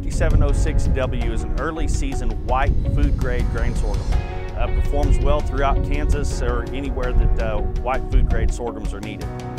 5706W is an early season white food grade grain sorghum. Performs well throughout Kansas or anywhere that white food grade sorghums are needed.